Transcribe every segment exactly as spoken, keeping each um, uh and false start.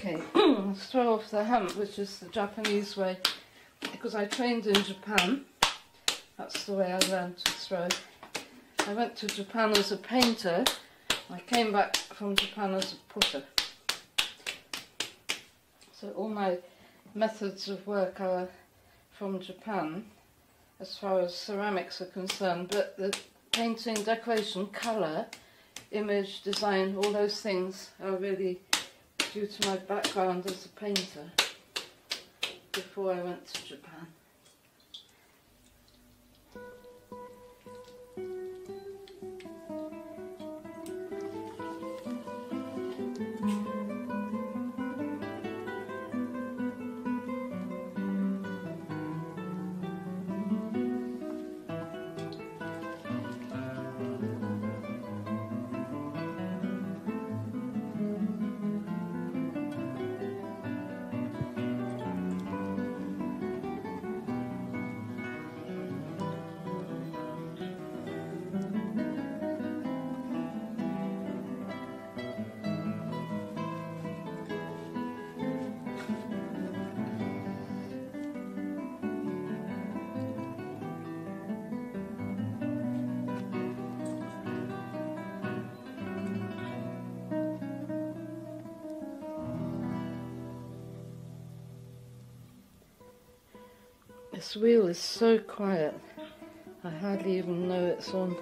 Okay, let's throw off the hand, which is the Japanese way, because I trained in Japan. That's the way I learned to throw. I went to Japan as a painter. I came back from Japan as a potter. So all my methods of work are from Japan as far as ceramics are concerned, but the painting, decoration, colour, image, design, all those things are really due to my background as a painter before I went to Japan. This wheel is so quiet, I hardly even know it's on.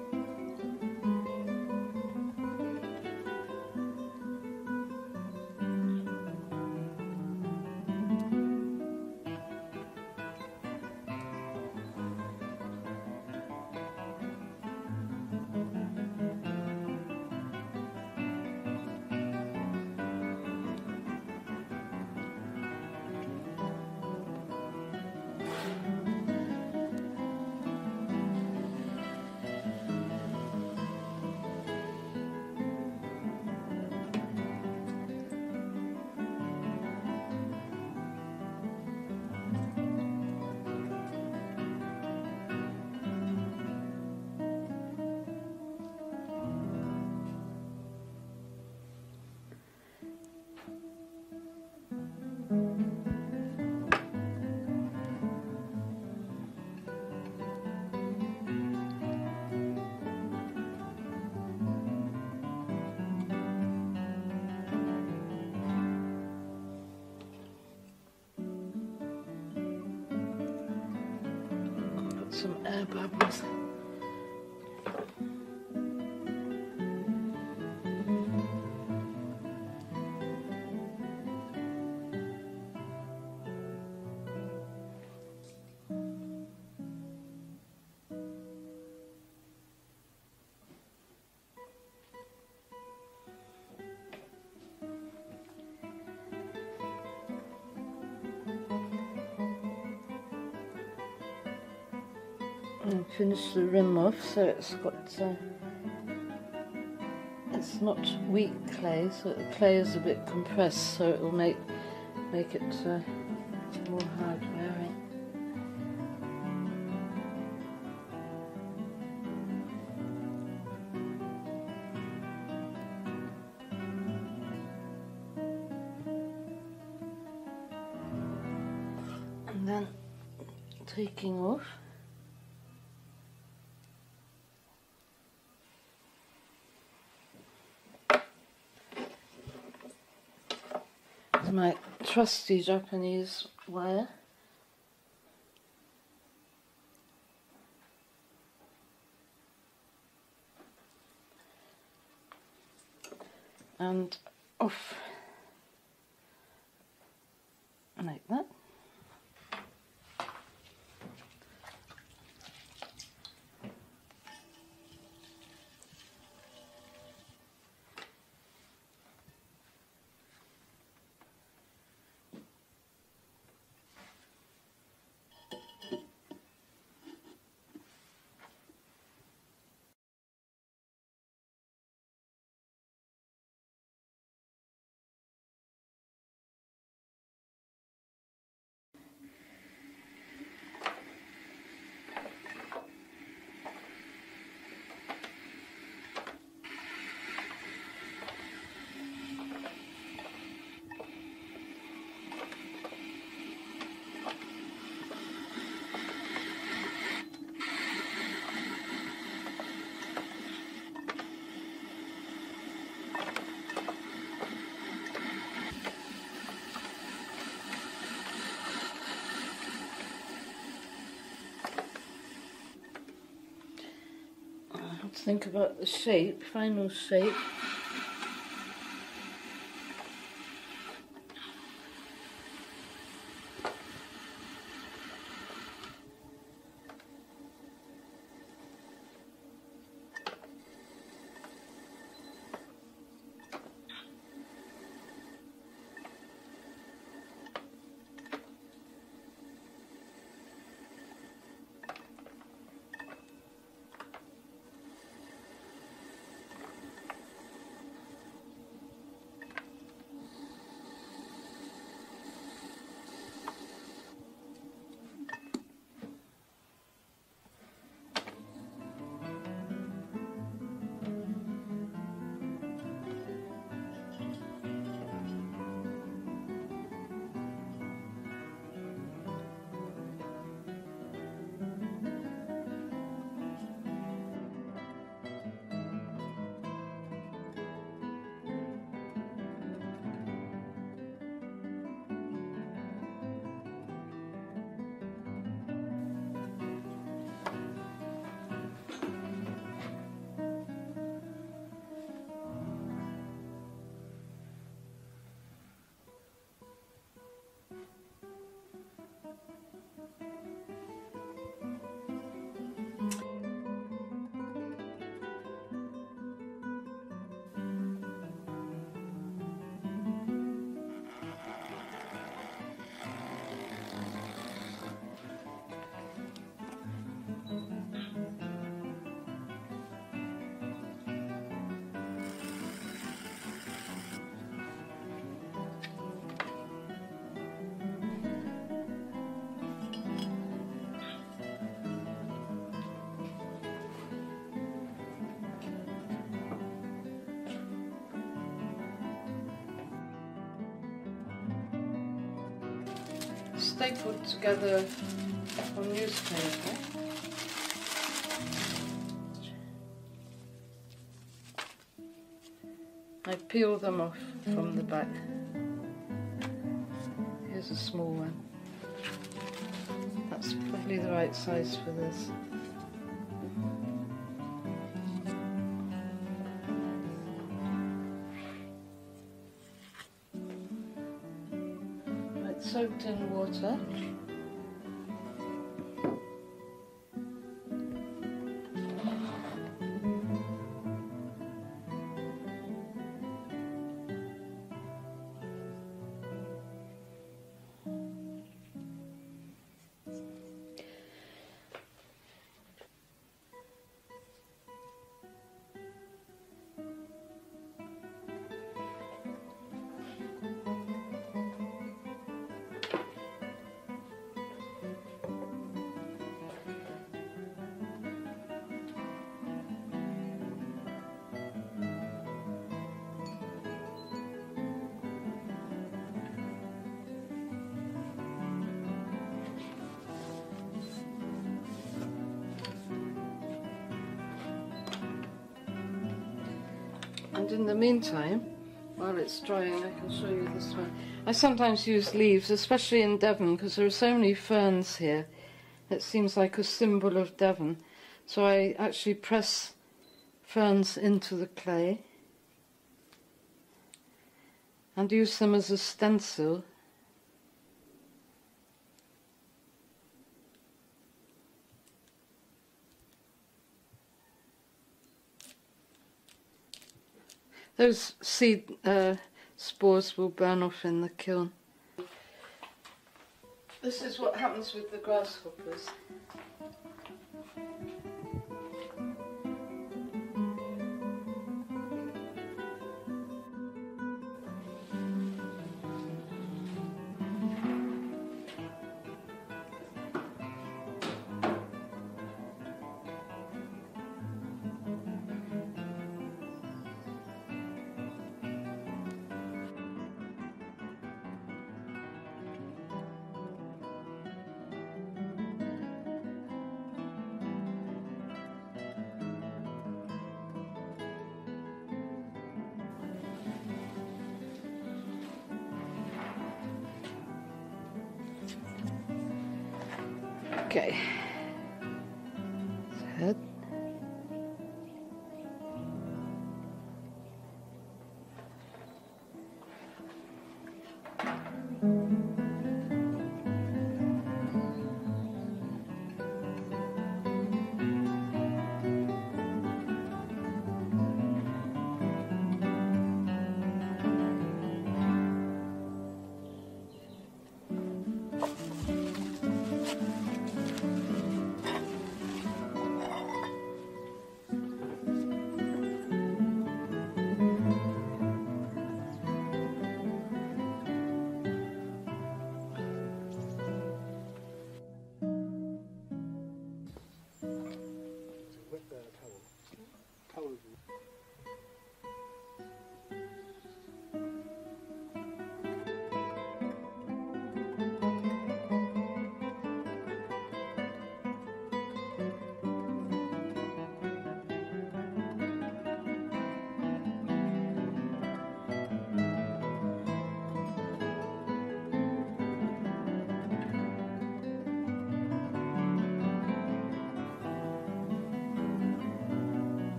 Some air bubbles. And finish the rim off so it's got uh, it's not weak clay, so the clay is a bit compressed, so it will make make it uh, more hard wearing. And then taking off. My trusty Japanese wire. And off like that. think about the shape, final shape. Stapled together on newspaper. I peel them off from the back. Here's a small one. That's probably the right size for this. Soaked in water. And in the meantime, while it's drying, I can show you this one. I sometimes use leaves, especially in Devon, because there are so many ferns here. It seems like a symbol of Devon. So I actually press ferns into the clay and use them as a stencil. Those seed uh, spores will burn off in the kiln. This is what happens with the grasshoppers. Okay. Head.